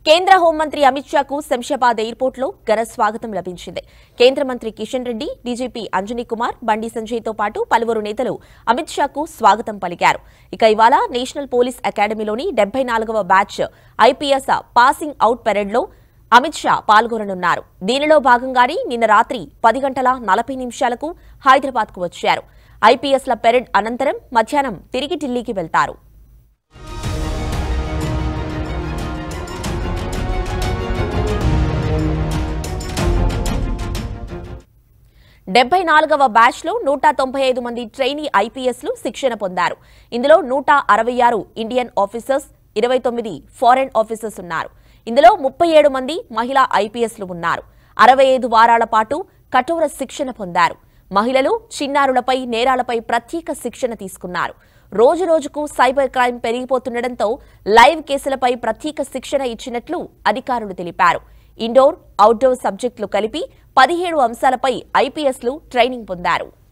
కేంద్ర హోంమంత్రి అమిత్ షాకు శంషాబాద్ ఎయిర్పోర్ట్లో ఘన స్వాగతం లభించింది. కేంద్ర మంత్రి కిషన్ రెడ్డి, డీజీపీ అంజనీ కుమార్, బండి సంజయ్తో పాటు పలువురు నేతలు అమిత్ షాకు స్వాగతం పలికారు. ఇక ఇవాళ నేషనల్ పోలీస్ అకాడమీలోని 74వ బ్యాచ్ ఐపీఎస్ పాసింగ్ అవుట్ పెరేడ్లో అమిత్ షా పాల్గొననున్నారు. దీనిలో భాగంగానే నిన్న రాత్రి 10:40 హైదరాబాద్కు వచ్చారు. ఐపీఎస్ల పెరేడ్ అనంతరం మధ్యాహ్నం తిరిగి ఢిల్లీకి వెళ్తారు. 74వ బ్యాచ్ లో 195 మంది ట్రైనీ ఐపీఎస్లు శిక్షణ పొందారు. ఇందులో 166 ఇండియన్ ఆఫీసర్స్, 29 ఫారెన్ ఆఫీసర్స్ ఉన్నారు. ఇందులో 37 మంది మహిళా ఐపీఎస్లు ఉన్నారు. 65 వారాల పాటు కఠోర శిక్షణ పొందారు. మహిళలు, చిన్నారులపై నేరాలపై ప్రత్యేక శిక్షణ తీసుకున్నారు. రోజు రోజుకు సైబర్ క్రైమ్ పెరిగిపోతుండటంతో లైవ్ కేసులపై ప్రత్యేక శిక్షణ ఇచ్చినట్లు అధికారులు తెలిపారు. ఇండోర్, అవుట్డోర్ సబ్జెక్టులు కలిపి 17 అంశాలపై ఐపీఎస్లు ట్రైనింగ్ పొందారు.